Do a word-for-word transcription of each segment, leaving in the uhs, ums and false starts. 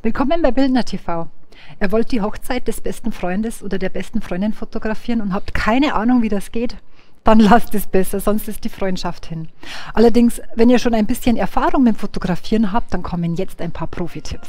Willkommen bei Bildner T V. Er wollte die Hochzeit des besten Freundes oder der besten Freundin fotografieren und habt keine Ahnung, wie das geht. Dann lasst es besser, sonst ist die Freundschaft hin. Allerdings, wenn ihr schon ein bisschen Erfahrung mit dem Fotografieren habt, dann kommen jetzt ein paar Profi-Tipps.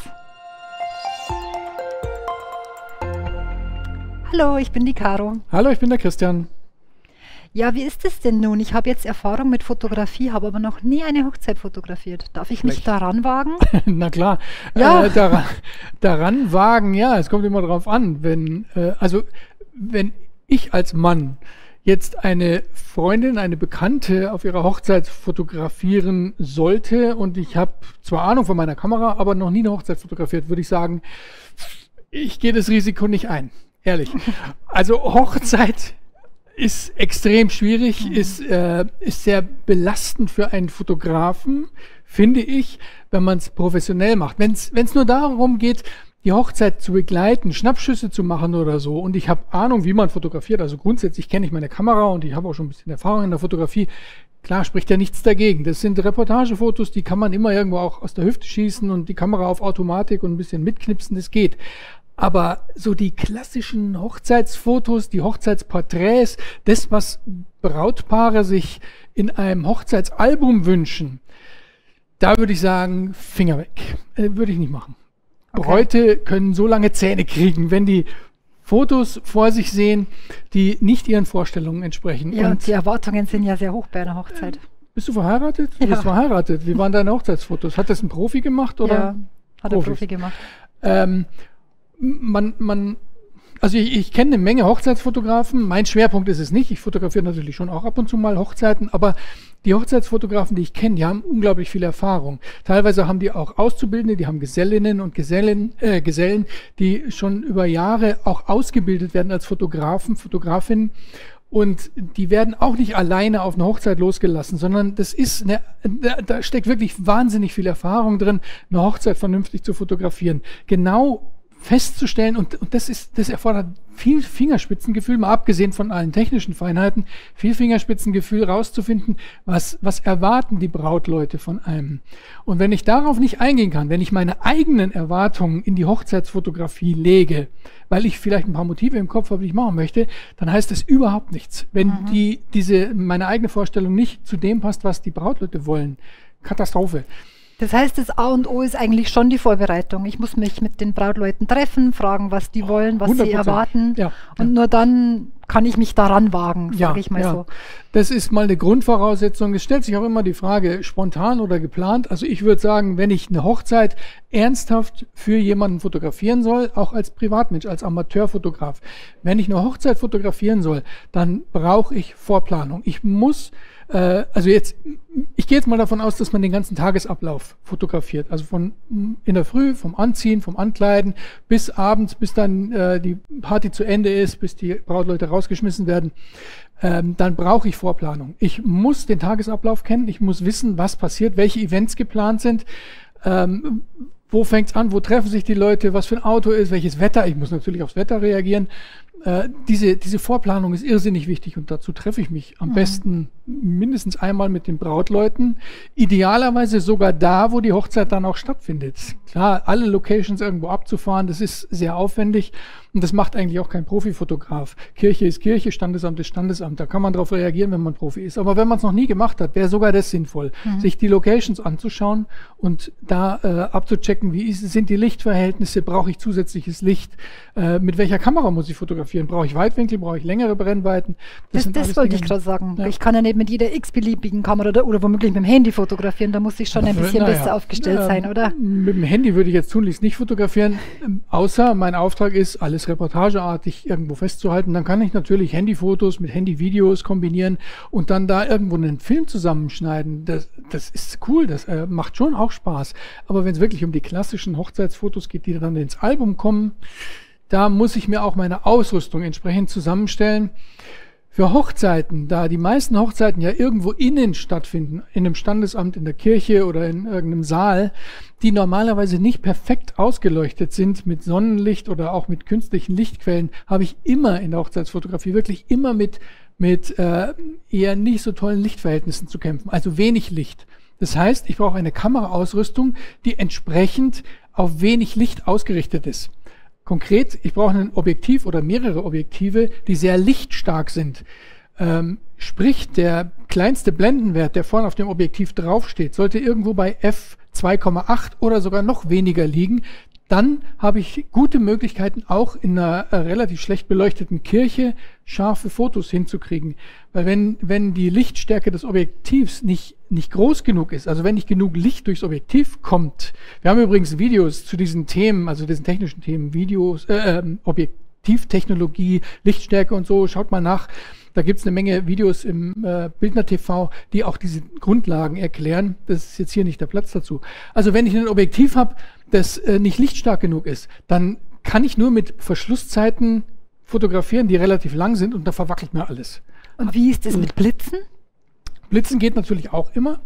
Hallo, ich bin die Caro. Hallo, ich bin der Christian. Ja, wie ist es denn nun? Ich habe jetzt Erfahrung mit Fotografie, habe aber noch nie eine Hochzeit fotografiert. Darf ich mich daran wagen? Na klar, Ja. äh, daran, daran wagen, ja, es kommt immer darauf an. Wenn, äh, also, wenn ich als Mann jetzt eine Freundin, eine Bekannte auf ihrer Hochzeit fotografieren sollte und ich habe zwar Ahnung von meiner Kamera, aber noch nie eine Hochzeit fotografiert, würde ich sagen, ich gehe das Risiko nicht ein, ehrlich. Also Hochzeit ist extrem schwierig, ist, äh, ist sehr belastend für einen Fotografen, finde ich, wenn man es professionell macht. Wenn es nur darum geht, die Hochzeit zu begleiten, Schnappschüsse zu machen oder so, und ich habe Ahnung, wie man fotografiert, also grundsätzlich kenne ich meine Kamera und ich habe auch schon ein bisschen Erfahrung in der Fotografie, klar spricht ja nichts dagegen. Das sind Reportagefotos, die kann man immer irgendwo auch aus der Hüfte schießen und die Kamera auf Automatik und ein bisschen mitknipsen, das geht. Aber so die klassischen Hochzeitsfotos, die Hochzeitsporträts, das, was Brautpaare sich in einem Hochzeitsalbum wünschen, da würde ich sagen, Finger weg. Äh, würde ich nicht machen. Okay. Bräute können so lange Zähne kriegen, wenn die Fotos vor sich sehen, die nicht ihren Vorstellungen entsprechen. Ja, Und die Erwartungen sind ja sehr hoch bei einer Hochzeit. bist du verheiratet? Du Ja. bist verheiratet. Wie waren deine Hochzeitsfotos? Hat das ein Profi gemacht oder? Ja, hat er Profis? Profi gemacht. Ähm, man, man, also ich, ich kenne eine Menge Hochzeitsfotografen. Mein Schwerpunkt ist es nicht. Ich fotografiere natürlich schon auch ab und zu mal Hochzeiten, aber die Hochzeitsfotografen, die ich kenne, die haben unglaublich viel Erfahrung. Teilweise haben die auch Auszubildende, die haben Gesellinnen und Gesellen, äh, Gesellen, die schon über Jahre auch ausgebildet werden als Fotografen, Fotografinnen. Und die werden auch nicht alleine auf eine Hochzeit losgelassen, sondern das ist eine, da, da steckt wirklich wahnsinnig viel Erfahrung drin, eine Hochzeit vernünftig zu fotografieren. Genau festzustellen, und, und das ist, das erfordert viel Fingerspitzengefühl, mal abgesehen von allen technischen Feinheiten, viel Fingerspitzengefühl rauszufinden, was, was erwarten die Brautleute von einem. Und wenn ich darauf nicht eingehen kann, wenn ich meine eigenen Erwartungen in die Hochzeitsfotografie lege, weil ich vielleicht ein paar Motive im Kopf habe, die ich machen möchte, dann heißt das überhaupt nichts. Wenn Mhm. die, diese, meine eigene Vorstellung nicht zu dem passt, was die Brautleute wollen. Katastrophe. Das heißt, das A und O ist eigentlich schon die Vorbereitung. Ich muss mich mit den Brautleuten treffen, fragen, was die wollen, was hundert sie Prozent. erwarten. Ja, Und ja. nur dann kann ich mich daran wagen, Ja, sage ich mal ja. so. Das ist mal eine Grundvoraussetzung. Es stellt sich auch immer die Frage, spontan oder geplant. Also ich würde sagen, wenn ich eine Hochzeit ernsthaft für jemanden fotografieren soll, auch als Privatmensch, als Amateurfotograf, wenn ich eine Hochzeit fotografieren soll, dann brauche ich Vorplanung. Ich muss, äh, also jetzt, ich gehe jetzt mal davon aus, dass man den ganzen Tagesablauf fotografiert. Also von in der Früh, vom Anziehen, vom Ankleiden bis abends, bis dann äh, die Party zu Ende ist, bis die Brautleute rausgeschmissen werden. Ähm, dann brauche ich Vorplanung. Ich muss den Tagesablauf kennen, ich muss wissen, was passiert, welche Events geplant sind, ähm, wo fängt es an, wo treffen sich die Leute, was für ein Auto ist, welches Wetter, ich muss natürlich aufs Wetter reagieren. Äh, diese, diese Vorplanung ist irrsinnig wichtig und dazu treffe ich mich am Mhm. besten mindestens einmal mit den Brautleuten, idealerweise sogar da, wo die Hochzeit dann auch stattfindet. Klar, alle Locations irgendwo abzufahren, das ist sehr aufwendig und das macht eigentlich auch kein Profifotograf. Kirche ist Kirche, Standesamt ist Standesamt, da kann man darauf reagieren, wenn man Profi ist. Aber wenn man es noch nie gemacht hat, wäre sogar das sinnvoll, Mhm. sich die Locations anzuschauen und da äh, abzuchecken, wie ist, sind die Lichtverhältnisse, brauche ich zusätzliches Licht, äh, mit welcher Kamera muss ich fotografieren, brauche ich Weitwinkel, brauche ich längere Brennweiten. Das, sind das alles wollte Dinge- ich gerade sagen. Ja. Ich kann ja nicht mit jeder x-beliebigen Kamera oder, oder womöglich mit dem Handy fotografieren. Da muss ich schon ein bisschen Naja, besser aufgestellt äh, sein, oder? Mit dem Handy würde ich jetzt tunlichst nicht fotografieren, ähm, außer mein Auftrag ist, alles reportageartig irgendwo festzuhalten. Dann kann ich natürlich Handyfotos mit Handyvideos kombinieren und dann da irgendwo einen Film zusammenschneiden. Das, das ist cool, das äh, macht schon auch Spaß. Aber wenn es wirklich um die klassischen Hochzeitsfotos geht, die dann ins Album kommen, da muss ich mir auch meine Ausrüstung entsprechend zusammenstellen. Für Hochzeiten, da die meisten Hochzeiten ja irgendwo innen stattfinden, in einem Standesamt, in der Kirche oder in irgendeinem Saal, die normalerweise nicht perfekt ausgeleuchtet sind mit Sonnenlicht oder auch mit künstlichen Lichtquellen, habe ich immer in der Hochzeitsfotografie wirklich immer mit, mit äh, eher nicht so tollen Lichtverhältnissen zu kämpfen. Also wenig Licht. Das heißt, ich brauche eine Kameraausrüstung, die entsprechend auf wenig Licht ausgerichtet ist. Konkret, ich brauche ein Objektiv oder mehrere Objektive, die sehr lichtstark sind. Ähm, sprich, der kleinste Blendenwert, der vorne auf dem Objektiv draufsteht, sollte irgendwo bei f zwei Komma acht oder sogar noch weniger liegen. Dann habe ich gute Möglichkeiten, auch in einer äh, relativ schlecht beleuchteten Kirche scharfe Fotos hinzukriegen. Weil wenn, wenn die Lichtstärke des Objektivs nicht, nicht groß genug ist, also wenn nicht genug Licht durchs Objektiv kommt, wir haben übrigens Videos zu diesen Themen, also diesen technischen Themen, Videos, äh, äh, Objektivtechnologie, Lichtstärke und so, schaut mal nach. Da gibt es eine Menge Videos im äh, Bildner T V, die auch diese Grundlagen erklären. Das ist jetzt hier nicht der Platz dazu. Also wenn ich ein Objektiv habe, das äh, nicht lichtstark genug ist, dann kann ich nur mit Verschlusszeiten fotografieren, die relativ lang sind, und da verwackelt mir alles. Und wie ist es mit Blitzen? Blitzen geht natürlich auch immer.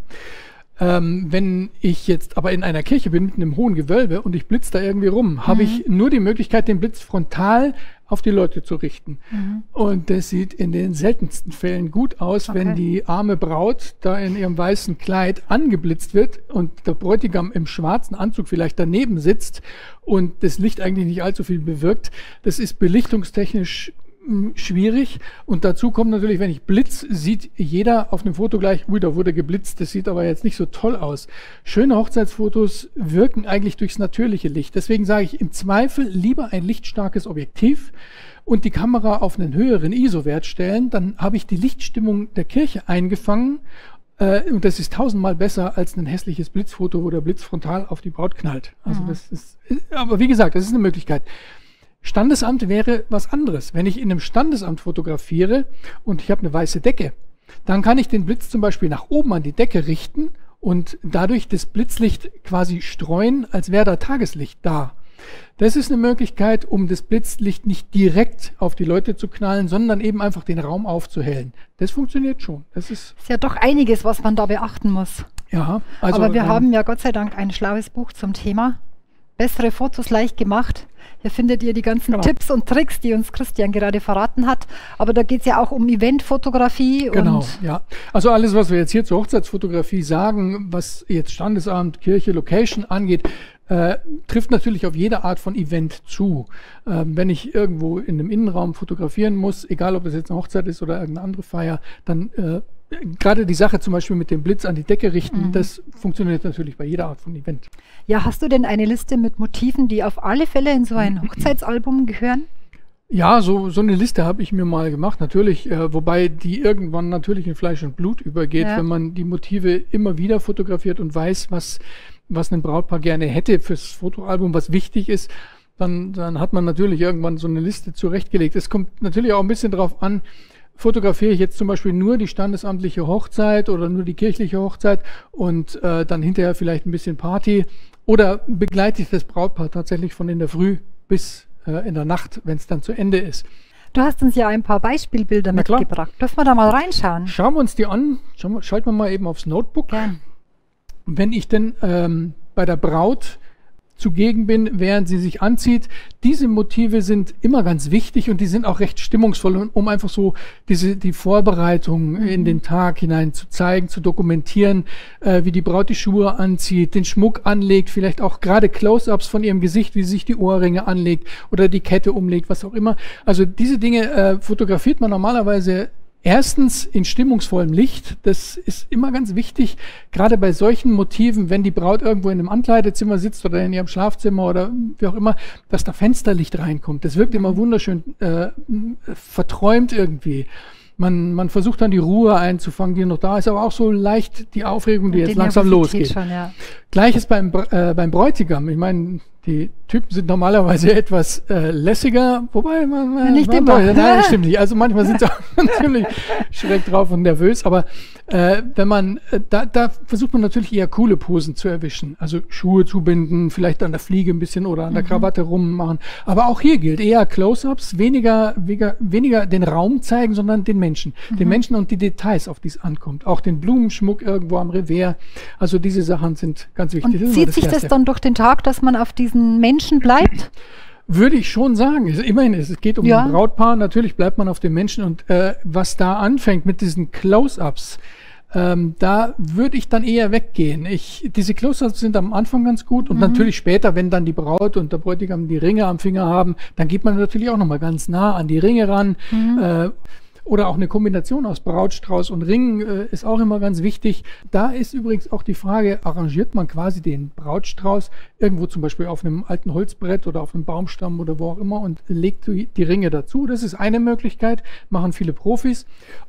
Ähm, wenn ich jetzt aber in einer Kirche bin mit einem hohen Gewölbe und ich blitze da irgendwie rum, mhm. habe ich nur die Möglichkeit, den Blitz frontal auf die Leute zu richten. Mhm. Und das sieht in den seltensten Fällen gut aus, okay. wenn die arme Braut da in ihrem weißen Kleid angeblitzt wird und der Bräutigam im schwarzen Anzug vielleicht daneben sitzt und das Licht eigentlich nicht allzu viel bewirkt. Das ist belichtungstechnisch schwierig, und dazu kommt natürlich, wenn ich blitz, sieht jeder auf einem Foto gleich, ui, da wurde geblitzt, das sieht aber jetzt nicht so toll aus. Schöne Hochzeitsfotos wirken eigentlich durchs natürliche Licht. Deswegen sage ich im Zweifel lieber ein lichtstarkes Objektiv und die Kamera auf einen höheren I S O-Wert stellen, dann habe ich die Lichtstimmung der Kirche eingefangen, äh, und das ist tausendmal besser als ein hässliches Blitzfoto, wo der Blitz frontal auf die Braut knallt. Also mhm. das ist, aber wie gesagt, das ist eine Möglichkeit. Standesamt wäre was anderes. Wenn ich in einem Standesamt fotografiere und ich habe eine weiße Decke, dann kann ich den Blitz zum Beispiel nach oben an die Decke richten und dadurch das Blitzlicht quasi streuen, als wäre da Tageslicht da. Das ist eine Möglichkeit, um das Blitzlicht nicht direkt auf die Leute zu knallen, sondern eben einfach den Raum aufzuhellen. Das funktioniert schon. Das ist, ist ja doch einiges, was man da beachten muss. Ja, also aber wir ähm, haben ja Gott sei Dank ein schlaues Buch zum Thema. Bessere Fotos leicht gemacht. Hier findet ihr die ganzen genau. Tipps und Tricks, die uns Christian gerade verraten hat. Aber da geht es ja auch um Eventfotografie. Genau, und ja. Also alles, was wir jetzt hier zur Hochzeitsfotografie sagen, was jetzt Standesamt, Kirche, Location angeht, äh, trifft natürlich auf jede Art von Event zu. Ähm, wenn ich irgendwo in einem Innenraum fotografieren muss, egal ob es jetzt eine Hochzeit ist oder irgendeine andere Feier, dann äh, gerade die Sache zum Beispiel mit dem Blitz an die Decke richten, mhm. das funktioniert natürlich bei jeder Art von Event. Ja, hast du denn eine Liste mit Motiven, die auf alle Fälle in so ein Hochzeitsalbum gehören? Ja, so, so eine Liste habe ich mir mal gemacht, natürlich, äh, wobei die irgendwann natürlich in Fleisch und Blut übergeht, ja. wenn man die Motive immer wieder fotografiert und weiß, was, was ein Brautpaar gerne hätte fürs Fotoalbum, was wichtig ist, dann, dann hat man natürlich irgendwann so eine Liste zurechtgelegt. Es kommt natürlich auch ein bisschen drauf an, fotografiere ich jetzt zum Beispiel nur die standesamtliche Hochzeit oder nur die kirchliche Hochzeit und äh, dann hinterher vielleicht ein bisschen Party, oder begleite ich das Brautpaar tatsächlich von in der Früh bis äh, in der Nacht, wenn es dann zu Ende ist. Du hast uns ja ein paar Beispielbilder Na mitgebracht. Dürfen wir da mal reinschauen? Schauen wir uns die an. Schauen, schalten wir mal eben aufs Notebook. Gern. Wenn ich denn ähm, bei der Braut zugegen bin, während sie sich anzieht. Diese Motive sind immer ganz wichtig und die sind auch recht stimmungsvoll, um einfach so diese die Vorbereitung mhm. in den Tag hinein zu zeigen, zu dokumentieren, äh, wie die Braut die Schuhe anzieht, den Schmuck anlegt, vielleicht auch gerade Close-ups von ihrem Gesicht, wie sie sich die Ohrringe anlegt oder die Kette umlegt, was auch immer. Also diese Dinge äh, fotografiert man normalerweise erstens in stimmungsvollem Licht, das ist immer ganz wichtig, gerade bei solchen Motiven, wenn die Braut irgendwo in einem Ankleidezimmer sitzt oder in ihrem Schlafzimmer oder wie auch immer, dass da Fensterlicht reinkommt. Das wirkt immer wunderschön äh, verträumt irgendwie. Man, man versucht dann die Ruhe einzufangen, die noch da ist, aber auch so leicht die Aufregung, die, die jetzt langsam losgeht. Schon, ja. Gleiches beim, äh, beim Bräutigam. Ich meine, die Typen sind normalerweise etwas äh, lässiger, wobei man... man nicht man, immer. Nein, das stimmt nicht. Also manchmal sind sie auch ziemlich schräg drauf und nervös, aber äh, wenn man, äh, da, da versucht man natürlich eher coole Posen zu erwischen. Also Schuhe zubinden, vielleicht an der Fliege ein bisschen oder an der mhm. Krawatte rummachen. Aber auch hier gilt eher Close-ups, weniger, weniger, weniger den Raum zeigen, sondern den Menschen. Mhm. Den Menschen und die Details, auf die es ankommt. Auch den Blumenschmuck irgendwo am Revers. Also diese Sachen sind ganz wichtig. Und zieht sich das dann durch den Tag, dass man auf diesen Menschen bleibt? Würde ich schon sagen. Immerhin, es geht um ja. ein Brautpaar. Natürlich bleibt man auf den Menschen. Und äh, was da anfängt mit diesen Close-ups, Ähm, da würde ich dann eher weggehen. Ich, diese Close-ups sind am Anfang ganz gut und mhm. natürlich später, wenn dann die Braut und der Bräutigam die Ringe am Finger haben, dann geht man natürlich auch nochmal ganz nah an die Ringe ran. Mhm. Äh, oder auch eine Kombination aus Brautstrauß und Ringen äh, ist auch immer ganz wichtig. Da ist übrigens auch die Frage, arrangiert man quasi den Brautstrauß irgendwo zum Beispiel auf einem alten Holzbrett oder auf einem Baumstamm oder wo auch immer und legt die, die Ringe dazu. Das ist eine Möglichkeit, machen viele Profis.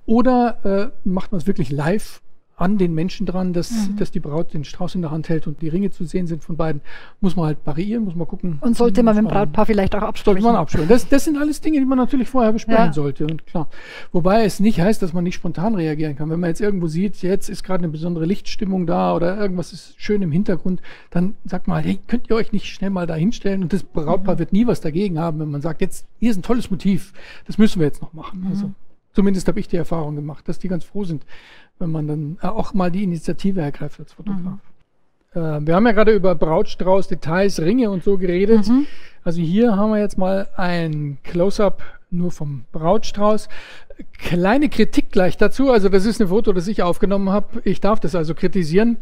Oder äh, macht man es wirklich live an den Menschen dran, dass, mhm. dass die Braut den Strauß in der Hand hält und die Ringe zu sehen sind von beiden. Muss man halt variieren, muss man gucken. Und sollte man mit dem Brautpaar vielleicht auch absprechen? Sollte man absprechen. Das, das sind alles Dinge, die man natürlich vorher besprechen ja. sollte. Und klar. Wobei es nicht heißt, dass man nicht spontan reagieren kann. Wenn man jetzt irgendwo sieht, jetzt ist gerade eine besondere Lichtstimmung da oder irgendwas ist schön im Hintergrund, dann sagt man halt, hey, könnt ihr euch nicht schnell mal da hinstellen? Und das Brautpaar mhm. wird nie was dagegen haben, wenn man sagt, jetzt, hier ist ein tolles Motiv, das müssen wir jetzt noch machen. Mhm. Also, zumindest habe ich die Erfahrung gemacht, dass die ganz froh sind, wenn man dann auch mal die Initiative ergreift als Fotograf. Mhm. Äh, wir haben ja gerade über Brautstrauß, Details, Ringe und so geredet. Mhm. Also hier haben wir jetzt mal ein Close-up nur vom Brautstrauß. Kleine Kritik gleich dazu, also das ist ein Foto, das ich aufgenommen habe. Ich darf das also kritisieren.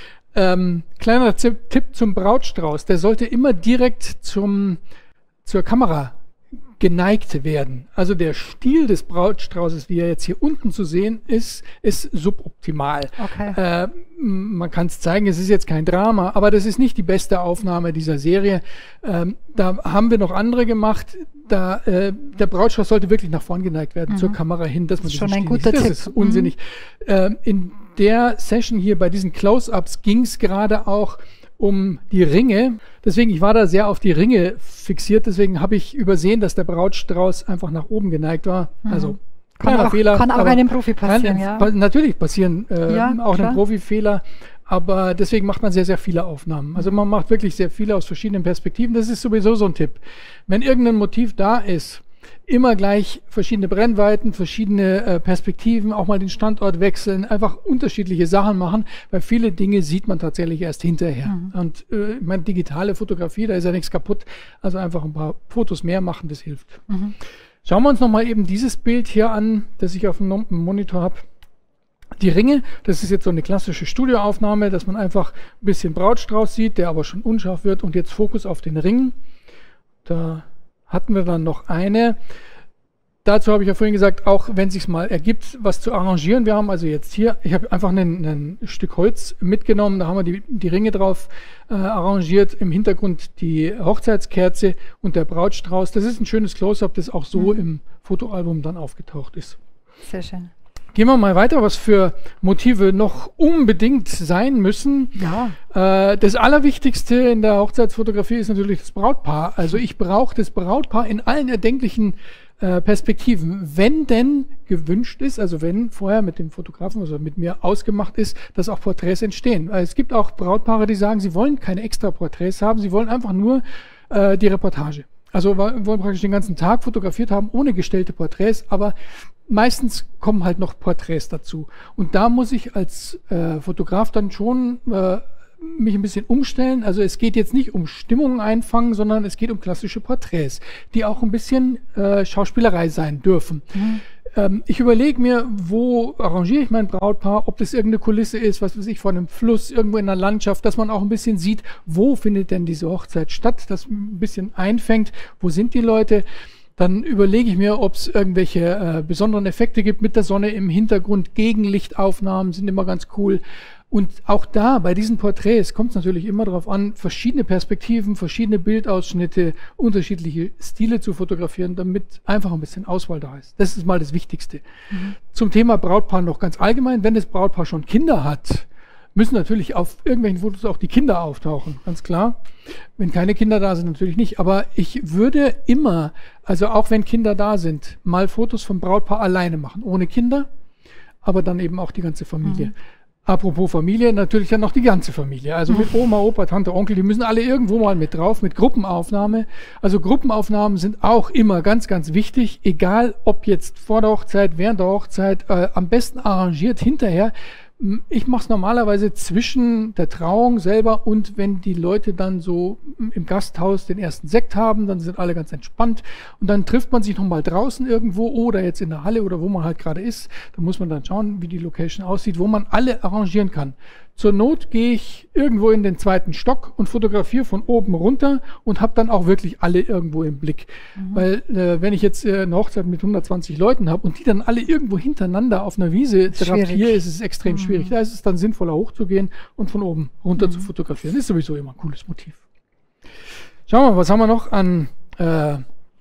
Ähm, kleiner Tipp zum Brautstrauß, der sollte immer direkt zum, zur Kamera geneigt werden. Also der Stiel des Brautstraußes, wie er jetzt hier unten zu sehen ist, ist suboptimal. Okay. Äh, man kann es zeigen, es ist jetzt kein Drama, aber das ist nicht die beste Aufnahme dieser Serie. Ähm, da haben wir noch andere gemacht. Da, äh, der Brautstrauß sollte wirklich nach vorn geneigt werden, mhm. zur Kamera hin, dass man das ist schon ein guter Tipp. Das ist unsinnig. Mhm. Äh, in der Session hier bei diesen Close-ups ging es gerade auch um die Ringe. Deswegen, ich war da sehr auf die Ringe fixiert, deswegen habe ich übersehen, dass der Brautstrauß einfach nach oben geneigt war. Mhm. Also kann kleiner auch, Fehler. Kann auch einem Profi passieren, kann, ja. Natürlich passieren äh, ja, auch klar. einem Profi-Fehler, aber deswegen macht man sehr, sehr viele Aufnahmen. Also man macht wirklich sehr viele aus verschiedenen Perspektiven. Das ist sowieso so ein Tipp. Wenn irgendein Motiv da ist, immer gleich verschiedene Brennweiten, verschiedene äh, Perspektiven, auch mal den Standort wechseln, einfach unterschiedliche Sachen machen, weil viele Dinge sieht man tatsächlich erst hinterher. Mhm. Und äh, ich meine, digitale Fotografie, da ist ja nichts kaputt, also einfach ein paar Fotos mehr machen, das hilft. Mhm. Schauen wir uns nochmal eben dieses Bild hier an, das ich auf dem Monitor habe. Die Ringe, das ist jetzt so eine klassische Studioaufnahme, dass man einfach ein bisschen Brautstrauß sieht, der aber schon unscharf wird und jetzt Fokus auf den Ringen. Da hatten wir dann noch eine. Dazu habe ich ja vorhin gesagt, auch wenn es sich mal ergibt, was zu arrangieren. Wir haben also jetzt hier, ich habe einfach ein Stück Holz mitgenommen, da haben wir die, die Ringe drauf äh, arrangiert, im Hintergrund die Hochzeitskerze und der Brautstrauß. Das ist ein schönes Close-up, das auch so mhm. im Fotoalbum dann aufgetaucht ist. Sehr schön. Gehen wir mal weiter, was für Motive noch unbedingt sein müssen. Ja. Äh, das Allerwichtigste in der Hochzeitsfotografie ist natürlich das Brautpaar. Also ich brauche das Brautpaar in allen erdenklichen äh, Perspektiven. Wenn denn gewünscht ist, also wenn vorher mit dem Fotografen, also mit mir ausgemacht ist, dass auch Porträts entstehen. Weil es gibt auch Brautpaare, die sagen, sie wollen keine extra Porträts haben, sie wollen einfach nur äh, die Reportage. Also wollen praktisch den ganzen Tag fotografiert haben, ohne gestellte Porträts, aber meistens kommen halt noch Porträts dazu. Und da muss ich als äh, Fotograf dann schon äh, mich ein bisschen umstellen. Also es geht jetzt nicht um Stimmungen einfangen, sondern es geht um klassische Porträts, die auch ein bisschen äh, Schauspielerei sein dürfen. Mhm. Ähm, ich überlege mir, wo arrangiere ich mein Brautpaar, ob das irgendeine Kulisse ist, was weiß ich, vor einem Fluss, irgendwo in der Landschaft, dass man auch ein bisschen sieht, wo findet denn diese Hochzeit statt, das ein bisschen einfängt, wo sind die Leute. Dann überlege ich mir, ob es irgendwelche äh, besonderen Effekte gibt mit der Sonne im Hintergrund. Gegenlichtaufnahmen sind immer ganz cool. Und auch da, bei diesen Porträts, kommt es natürlich immer darauf an, verschiedene Perspektiven, verschiedene Bildausschnitte, unterschiedliche Stile zu fotografieren, damit einfach ein bisschen Auswahl da ist. Das ist mal das Wichtigste. Mhm. Zum Thema Brautpaar noch ganz allgemein. Wenn das Brautpaar schon Kinder hat, müssen natürlich auf irgendwelchen Fotos auch die Kinder auftauchen, ganz klar. Wenn keine Kinder da sind, natürlich nicht. Aber ich würde immer, also auch wenn Kinder da sind, mal Fotos vom Brautpaar alleine machen, ohne Kinder, aber dann eben auch die ganze Familie. Mhm. Apropos Familie, natürlich dann noch die ganze Familie. Also mit Oma, Opa, Tante, Onkel, die müssen alle irgendwo mal mit drauf, mit Gruppenaufnahme. Also Gruppenaufnahmen sind auch immer ganz, ganz wichtig, egal ob jetzt vor der Hochzeit, während der Hochzeit, äh, am besten arrangiert hinterher. Ich mache es normalerweise zwischen der Trauung selber und wenn die Leute dann so im Gasthaus den ersten Sekt haben, dann sind alle ganz entspannt und dann trifft man sich nochmal draußen irgendwo oder jetzt in der Halle oder wo man halt gerade ist. Da muss man dann schauen, wie die Location aussieht, wo man alle arrangieren kann. Zur Not gehe ich irgendwo in den zweiten Stock und fotografiere von oben runter und habe dann auch wirklich alle irgendwo im Blick. Mhm. Weil äh, wenn ich jetzt äh, eine Hochzeit mit hundertzwanzig Leuten habe und die dann alle irgendwo hintereinander auf einer Wiese drapiere, ist es extrem mhm. schwierig. Da ist es dann sinnvoller hochzugehen und von oben runter mhm. zu fotografieren. Das ist sowieso immer ein cooles Motiv. Schauen wir mal, was haben wir noch an äh,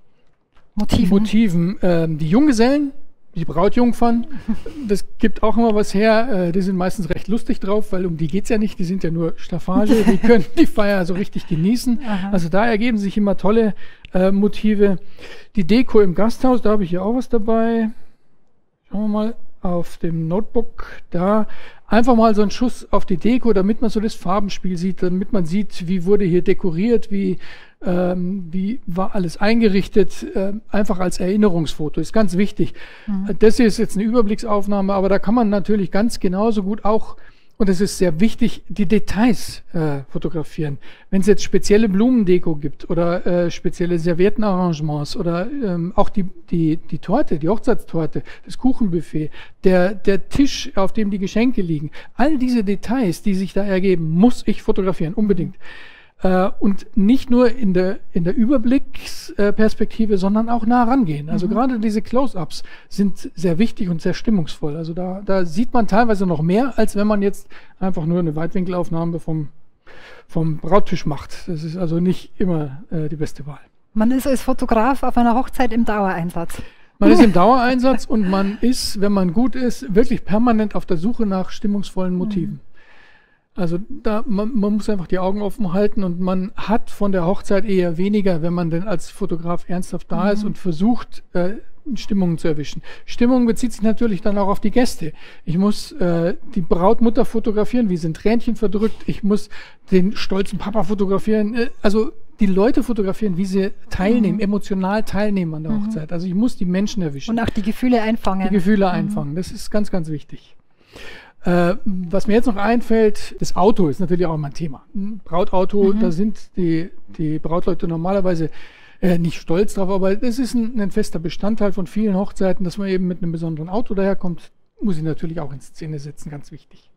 Motiven? Motiven. Ähm, die Junggesellen. Die Brautjungfern, das gibt auch immer was her. Die sind meistens recht lustig drauf, weil um die geht es ja nicht. Die sind ja nur Staffage. Die können die Feier so richtig genießen. Aha. Also da ergeben sich immer tolle äh, Motive. Die Deko im Gasthaus, da habe ich ja auch was dabei. Schauen wir mal auf dem Notebook. Da einfach mal so einen Schuss auf die Deko, damit man so das Farbenspiel sieht, damit man sieht, wie wurde hier dekoriert, wie Ähm, wie war alles eingerichtet, äh, einfach als Erinnerungsfoto, ist ganz wichtig. Mhm. Das hier ist jetzt eine Überblicksaufnahme, aber da kann man natürlich ganz genauso gut auch, und es ist sehr wichtig, die Details äh, fotografieren. Wenn es jetzt spezielle Blumendeko gibt oder äh, spezielle Serviettenarrangements oder ähm, auch die, die, die Torte, die Hochzeitstorte, das Kuchenbuffet, der, der Tisch, auf dem die Geschenke liegen, all diese Details, die sich da ergeben, muss ich fotografieren, unbedingt. Uh, und nicht nur in der, in der Überblicksperspektive, uh, sondern auch nah rangehen. Also mhm. gerade diese Close-Ups sind sehr wichtig und sehr stimmungsvoll. Also da, da sieht man teilweise noch mehr, als wenn man jetzt einfach nur eine Weitwinkelaufnahme vom, vom Brauttisch macht. Das ist also nicht immer uh, die beste Wahl. Man ist als Fotograf auf einer Hochzeit im Dauereinsatz. Man ist im Dauereinsatz und man ist, wenn man gut ist, wirklich permanent auf der Suche nach stimmungsvollen Motiven. Mhm. Also da, man, man muss einfach die Augen offen halten und man hat von der Hochzeit eher weniger, wenn man denn als Fotograf ernsthaft da mhm. ist und versucht, äh, Stimmungen zu erwischen. Stimmung bezieht sich natürlich dann auch auf die Gäste. Ich muss äh, die Brautmutter fotografieren, wie sind Tränchen verdrückt. Ich muss den stolzen Papa fotografieren. Äh, also die Leute fotografieren, wie sie teilnehmen, mhm. emotional teilnehmen an der mhm. Hochzeit. Also ich muss die Menschen erwischen. Und auch die Gefühle einfangen. Die Gefühle mhm. einfangen. Das ist ganz, ganz wichtig. Äh, was mir jetzt noch einfällt, das Auto ist natürlich auch immer ein Thema. Ein Brautauto, mhm. da sind die, die Brautleute normalerweise äh, nicht stolz drauf, aber das ist ein, ein fester Bestandteil von vielen Hochzeiten, dass man eben mit einem besonderen Auto daherkommt, muss ich natürlich auch in Szene setzen, ganz wichtig.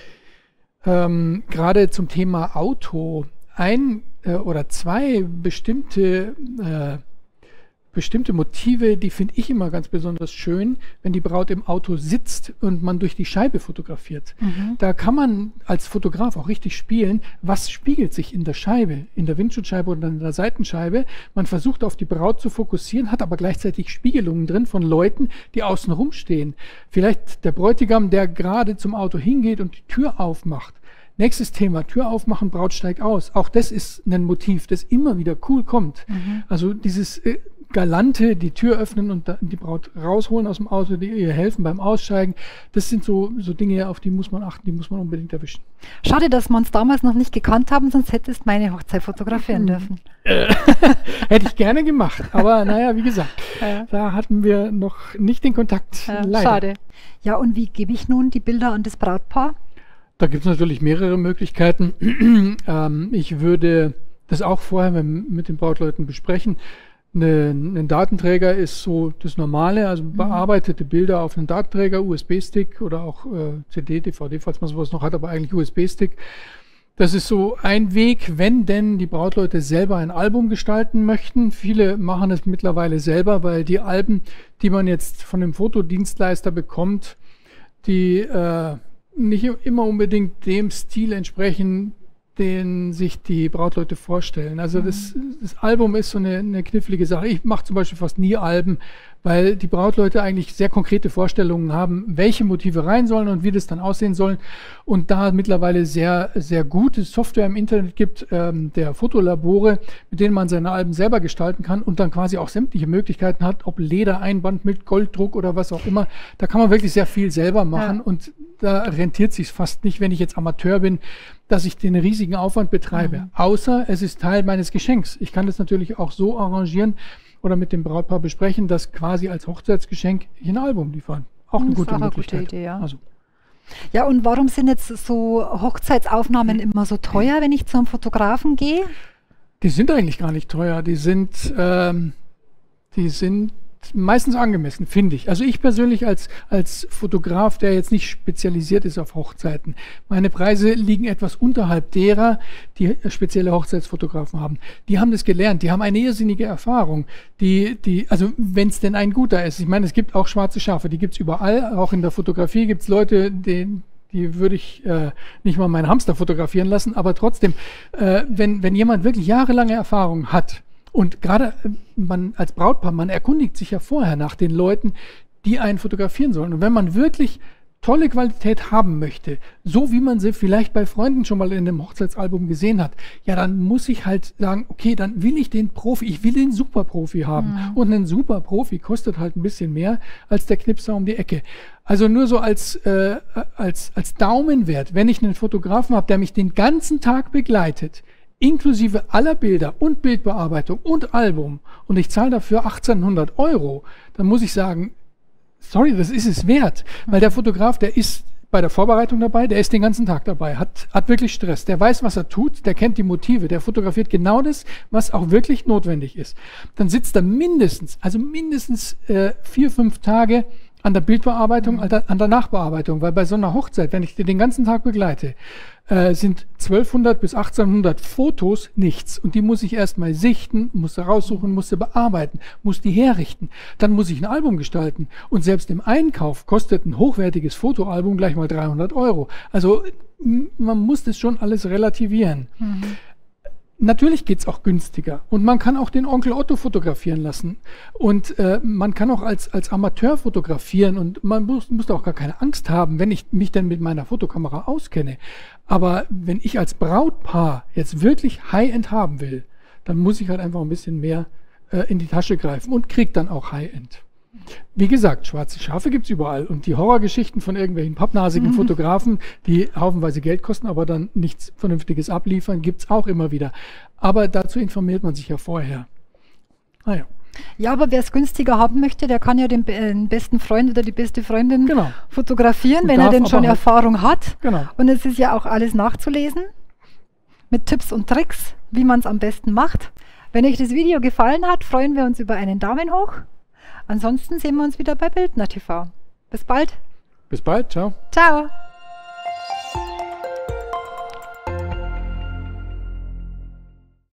Ähm, gerade zum Thema Auto, ein äh, oder zwei bestimmte äh, Bestimmte Motive, die finde ich immer ganz besonders schön, wenn die Braut im Auto sitzt und man durch die Scheibe fotografiert. Mhm. Da kann man als Fotograf auch richtig spielen, was spiegelt sich in der Scheibe, in der Windschutzscheibe oder in der Seitenscheibe. Man versucht auf die Braut zu fokussieren, hat aber gleichzeitig Spiegelungen drin von Leuten, die außen rumstehen. Vielleicht der Bräutigam, der gerade zum Auto hingeht und die Tür aufmacht. Nächstes Thema, Tür aufmachen, Braut steigt aus. Auch das ist ein Motiv, das immer wieder cool kommt. Mhm. Also dieses äh, Galante, die Tür öffnen und die Braut rausholen aus dem Auto, die ihr helfen beim Aussteigen. Das sind so, so Dinge, auf die muss man achten, die muss man unbedingt erwischen. Schade, dass wir uns damals noch nicht gekannt haben, sonst hättest du meine Hochzeit fotografieren dürfen. Äh, hätte ich gerne gemacht, aber naja, wie gesagt, ja. da hatten wir noch nicht den Kontakt. Ja, leider. Schade. Ja, und wie gebe ich nun die Bilder an das Brautpaar? Da gibt es natürlich mehrere Möglichkeiten. ähm, ich würde das auch vorher mit, mit den Brautleuten besprechen. Eine, ein Datenträger ist so das Normale, also mhm. bearbeitete Bilder auf einen Datenträger, U S B-Stick oder auch äh, C D, D V D, falls man sowas noch hat, aber eigentlich U S B-Stick. Das ist so ein Weg, wenn denn die Brautleute selber ein Album gestalten möchten. Viele machen es mittlerweile selber, weil die Alben, die man jetzt von dem Fotodienstleister bekommt, die äh, nicht immer unbedingt dem Stil entsprechen, den sich die Brautleute vorstellen. Also mhm. das, das Album ist so eine, eine knifflige Sache. Ich mache zum Beispiel fast nie Alben, weil die Brautleute eigentlich sehr konkrete Vorstellungen haben, welche Motive rein sollen und wie das dann aussehen soll. Und da mittlerweile sehr, sehr gute Software im Internet gibt, ähm, der Fotolabore, mit denen man seine Alben selber gestalten kann und dann quasi auch sämtliche Möglichkeiten hat, ob Ledereinband mit Golddruck oder was auch immer. Da kann man wirklich sehr viel selber machen ja. und da rentiert sich fast nicht, wenn ich jetzt Amateur bin, dass ich den riesigen Aufwand betreibe. Mhm. Außer es ist Teil meines Geschenks. Ich kann das natürlich auch so arrangieren oder mit dem Brautpaar besprechen, dass quasi als Hochzeitsgeschenk ich ein Album liefern. Auch eine das gute ist auch Möglichkeit. Eine gute Idee, ja. Also. Ja, und warum sind jetzt so Hochzeitsaufnahmen immer so teuer, wenn ich zu einem Fotografen gehe? Die sind eigentlich gar nicht teuer. Die sind, ähm, die sind meistens angemessen, finde ich. Also ich persönlich als, als Fotograf, der jetzt nicht spezialisiert ist auf Hochzeiten, meine Preise liegen etwas unterhalb derer, die spezielle Hochzeitsfotografen haben. Die haben das gelernt, die haben eine irrsinnige Erfahrung. Die, die, also wenn es denn ein guter ist. Ich meine, es gibt auch schwarze Schafe, die gibt es überall. Auch in der Fotografie gibt es Leute, die, die würde ich äh, nicht mal meinen Hamster fotografieren lassen. Aber trotzdem, äh, wenn, wenn jemand wirklich jahrelange Erfahrung hat, und gerade man als Brautpaar, man erkundigt sich ja vorher nach den Leuten, die einen fotografieren sollen. Und wenn man wirklich tolle Qualität haben möchte, so wie man sie vielleicht bei Freunden schon mal in einem Hochzeitsalbum gesehen hat, ja, dann muss ich halt sagen, okay, dann will ich den Profi, ich will den Superprofi haben. Mhm. Und ein Superprofi kostet halt ein bisschen mehr als der Knipser um die Ecke. Also nur so als, äh, als, als Daumenwert, wenn ich einen Fotografen habe, der mich den ganzen Tag begleitet, inklusive aller Bilder und Bildbearbeitung und Album, und ich zahle dafür achtzehnhundert Euro, dann muss ich sagen, sorry, das ist es wert. Weil der Fotograf, der ist bei der Vorbereitung dabei, der ist den ganzen Tag dabei, hat, hat wirklich Stress, der weiß, was er tut, der kennt die Motive, der fotografiert genau das, was auch wirklich notwendig ist. Dann sitzt er mindestens, also mindestens äh, vier, fünf Tage an der Bildbearbeitung, an der, an der Nachbearbeitung, weil bei so einer Hochzeit, wenn ich die den ganzen Tag begleite, äh, sind zwölfhundert bis achtzehnhundert Fotos nichts. Und die muss ich erstmal sichten, muss sie raussuchen, muss sie bearbeiten, muss die herrichten. Dann muss ich ein Album gestalten. Und selbst im Einkauf kostet ein hochwertiges Fotoalbum gleich mal dreihundert Euro. Also man muss das schon alles relativieren. Mhm. Natürlich geht es auch günstiger und man kann auch den Onkel Otto fotografieren lassen und äh, man kann auch als, als Amateur fotografieren und man muss, muss auch gar keine Angst haben, wenn ich mich dann mit meiner Fotokamera auskenne. Aber wenn ich als Brautpaar jetzt wirklich High-End haben will, dann muss ich halt einfach ein bisschen mehr äh, in die Tasche greifen und kriege dann auch High-End. Wie gesagt, schwarze Schafe gibt es überall und die Horrorgeschichten von irgendwelchen pappnasigen mhm. Fotografen, die haufenweise Geld kosten, aber dann nichts Vernünftiges abliefern, gibt es auch immer wieder. Aber dazu informiert man sich ja vorher. Naja. Ja, aber wer es günstiger haben möchte, der kann ja den, den besten Freund oder die beste Freundin genau. fotografieren, und wenn er denn schon Erfahrung hat. Genau. Und es ist ja auch alles nachzulesen mit Tipps und Tricks, wie man es am besten macht. Wenn euch das Video gefallen hat, freuen wir uns über einen Daumen hoch. Ansonsten sehen wir uns wieder bei Bildner T V. Bis bald. Bis bald. Ciao. Ciao.